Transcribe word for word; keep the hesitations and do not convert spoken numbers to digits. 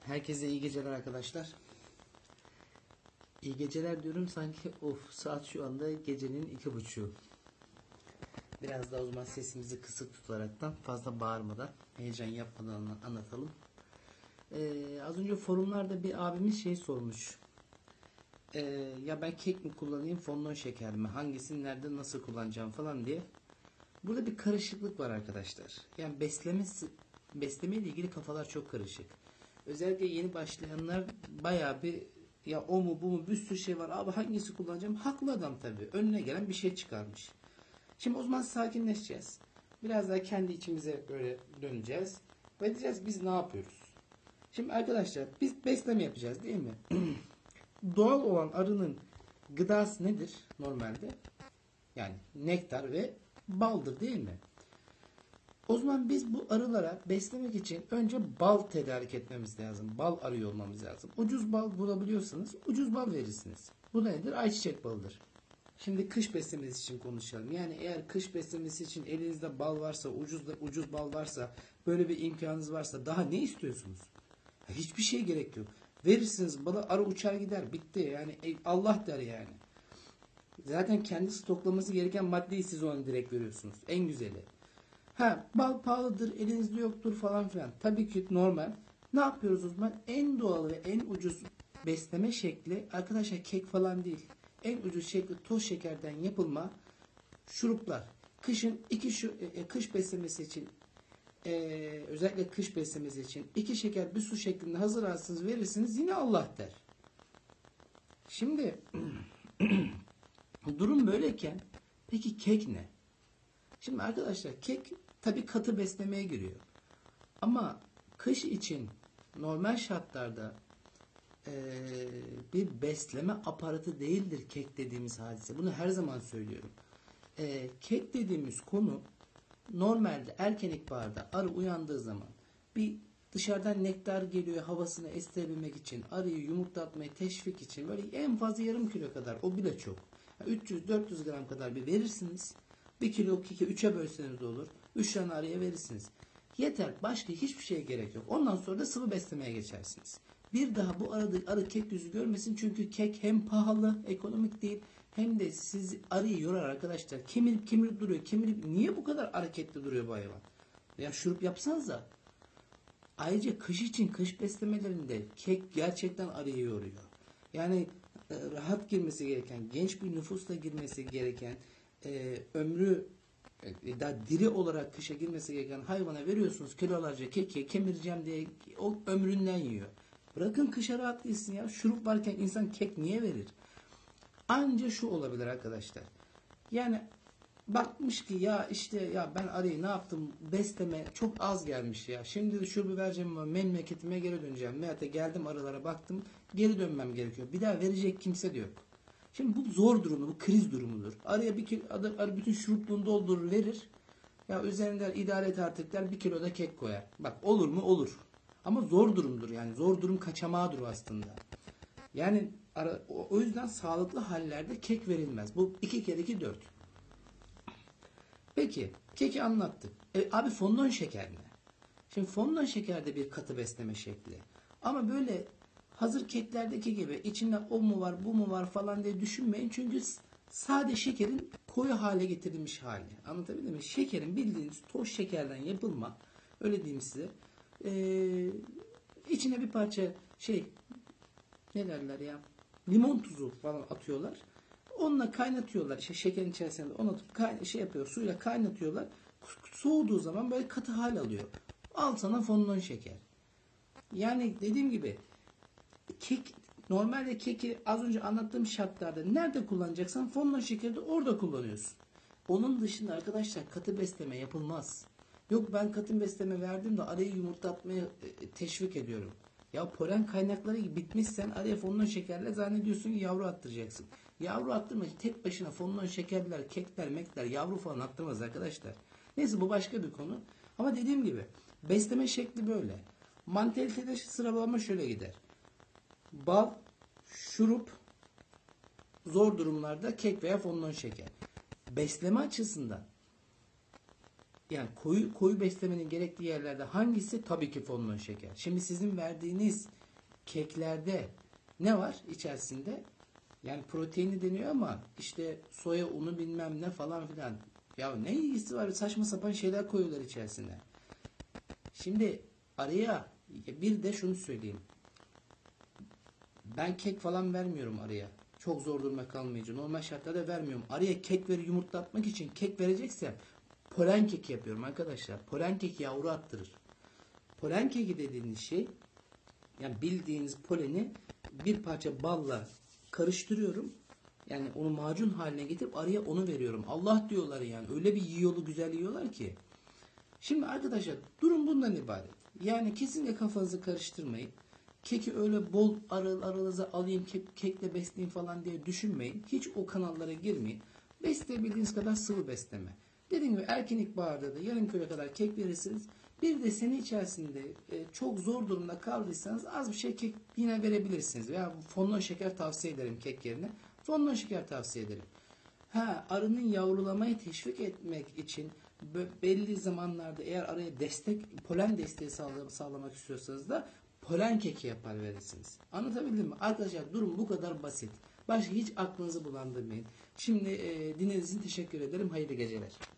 Herkese iyi geceler arkadaşlar. İyi geceler diyorum sanki of saat şu anda gecenin iki buçuğu. Biraz daha o zaman sesimizi kısık tutaraktan fazla bağırmadan heyecan yapmadan anlatalım. Ee, az önce forumlarda bir abimiz şey sormuş. Ee, ya ben kek mi kullanayım fondant şeker mi? Hangisini nerede nasıl kullanacağım falan diye. Burada bir karışıklık var arkadaşlar. Yani besleme, besleme ile ilgili kafalar çok karışık. Özellikle yeni başlayanlar bayağı bir ya o mu bu mu bir sürü şey var. Abi hangisi kullanacağım? Haklı adam tabii. Önüne gelen bir şey çıkarmış. Şimdi o zaman sakinleşeceğiz. Biraz daha kendi içimize böyle döneceğiz. Ve diyeceğiz biz ne yapıyoruz? Şimdi arkadaşlar biz besleme yapacağız değil mi? Doğal olan arının gıdası nedir normalde? Yani nektar ve baldır değil mi? O zaman biz bu arılara beslemek için önce bal tedarik etmemiz lazım. Bal arıyor olmamız lazım. Ucuz bal bulabiliyorsanız ucuz bal verirsiniz. Bu da nedir? Ayçiçek balıdır. Şimdi kış beslemesi için konuşalım. Yani eğer kış beslemesi için elinizde bal varsa, ucuz da, ucuz bal varsa, böyle bir imkanınız varsa daha ne istiyorsunuz? Hiçbir şey gerek yok. Verirsiniz balı arı uçar gider. Bitti. Yani Allah der yani. Zaten kendi stoklaması gereken maddeyi siz ona direkt veriyorsunuz. En güzeli. Ha, bal pahalıdır, elinizde yoktur falan filan. Tabii ki normal. Ne yapıyoruz o zaman? En doğal ve en ucuz besleme şekli arkadaşlar kek falan değil. En ucuz şekli toz şekerden yapılma şuruplar. Kışın iki şu e, kış beslemesi için e, özellikle kış beslemesi için iki şeker bir su şeklinde hazırlarsınız verirsiniz yine Allah der. Şimdi durum böyleyken peki kek ne? Şimdi arkadaşlar kek tabii katı beslemeye giriyor. Ama kış için normal şartlarda e, bir besleme aparatı değildir kek dediğimiz hadise. Bunu her zaman söylüyorum. E, kek dediğimiz konu normalde erken ilkbaharda arı uyandığı zaman bir dışarıdan nektar geliyor havasını estirebilmek için arıyı yumurtlatmaya teşvik için böyle en fazla yarım kilo kadar o bile çok. Yani üç yüz dört yüz gram kadar bir verirsiniz. bir kilo keki üçe bölseniz de olur. üç tane arıya verirsiniz. Yeter. Başka hiçbir şeye gerek yok. Ondan sonra da sıvı beslemeye geçersiniz. Bir daha bu arada arı kek yüzü görmesin. Çünkü kek hem pahalı, ekonomik değil. Hem de siz arıyı yorar arkadaşlar. Kemirip kemirip duruyor. Kemirip niye bu kadar hareketli duruyor bu hayvan? Ya şurup yapsanız da. Ayrıca kış için kış beslemelerinde kek gerçekten arıyı yoruyor. Yani e, rahat girmesi gereken, genç bir nüfusla girmesi gereken, e, ömrü e, daha diri olarak kışa girmesi gereken hayvana veriyorsunuz kilolarca keki kemireceğim diye o ömründen yiyor. Bırakın kışa rahat değilsin ya. Şurup varken insan kek niye verir? Anca şu olabilir arkadaşlar. Yani bakmış ki ya işte ya ben arıyı ne yaptım besleme çok az gelmiş ya. Şimdi de şurubu vereceğim ama memleketime geri döneceğim. Veyahut da geldim arılara baktım geri dönmem gerekiyor. Bir daha verecek kimse de yok. Şimdi bu zor durumu, bu kriz durumudur. Araya bir kilo, arı bütün şurupluğunu doldurur verir. Ya üzerinden idare et artık der bir kilo da kek koyar. Bak olur mu? Olur. Ama zor durumdur yani. Zor durum kaçamağıdır aslında. Yani ara, o, o yüzden sağlıklı hallerde kek verilmez. Bu iki kere iki dört. Peki keki anlattık. E, abi fondant şeker ne? Şimdi fondant şeker de bir katı besleme şekli. Ama böyle hazır keklerdeki gibi içinde o mu var bu mu var falan diye düşünmeyin. Çünkü sade şekerin koyu hale getirilmiş hali. Anlatabildim mi? Şekerin bildiğiniz toz şekerden yapılma. Öyle diyeyim size. Ee, içine bir parça şey ne derler ya limon tuzu falan atıyorlar. Onunla kaynatıyorlar. İşte şekerin içerisinde onu atıp kay- şey yapıyor. Suyla kaynatıyorlar. Soğuduğu zaman böyle katı hal alıyor. Al sana fondant şeker. Yani dediğim gibi kek normalde keki az önce anlattığım şartlarda nerede kullanacaksan fondant şekeri de orada kullanıyorsun. Onun dışında arkadaşlar katı besleme yapılmaz. Yok ben katı besleme verdim de arayı yumurtlatmaya teşvik ediyorum. Ya polen kaynakları bitmişsen araya fondant şekerle zannediyorsun ki yavru attıracaksın. Yavru attırma tek başına fondant şekerler, kekler, mekler yavru falan attırmaz arkadaşlar. Neyse bu başka bir konu. Ama dediğim gibi besleme şekli böyle. Mantalitede sıralama şöyle gider. Bal, şurup, zor durumlarda kek veya fondant şeker. Besleme açısından yani koyu koyu beslemenin gerektiği yerlerde hangisi? Tabii ki fondant şeker. Şimdi sizin verdiğiniz keklerde ne var içerisinde? Yani proteini deniyor ama işte soya unu bilmem ne falan filan. Ya ne ilgisi var? Saçma sapan şeyler koyuyorlar içerisine. Şimdi araya bir de şunu söyleyeyim. Ben kek falan vermiyorum araya. Çok zor duruma kalmayınca. Normal şartlarda vermiyorum. Araya kek veri yumurtlatmak için kek vereceksem polen keki yapıyorum arkadaşlar. Polen keki yavru attırır. Polen keki dediğiniz şey, yani bildiğiniz poleni bir parça balla karıştırıyorum. Yani onu macun haline getirip araya onu veriyorum. Allah diyorlar yani. Öyle bir yiyorlu güzel yiyorlar ki. Şimdi arkadaşlar durum bundan ibaret. Yani kesinlikle kafanızı karıştırmayın. Keki öyle bol arıl aralığınıza alayım kek, kekle besleyeyim falan diye düşünmeyin. Hiç o kanallara girmeyin. Besleyebildiğiniz kadar sıvı besleme. Dediğim gibi erken ilkbaharda da yarım kilo kadar kek verirsiniz. Bir de sene içerisinde e, çok zor durumda kaldıysanız az bir şey kek yine verebilirsiniz. Veya fondant şeker tavsiye ederim kek yerine. Fondant şeker tavsiye ederim. Ha, arının yavrulamayı teşvik etmek için belli zamanlarda eğer araya destek, polen desteği sağlamak istiyorsanız da polen keki yapar verirsiniz. Anlatabildim mi? Arkadaşlar durum bu kadar basit. Başka hiç aklınızı bulandırmayın. Şimdi e, dinlediğiniz için teşekkür ederim. Hayırlı geceler.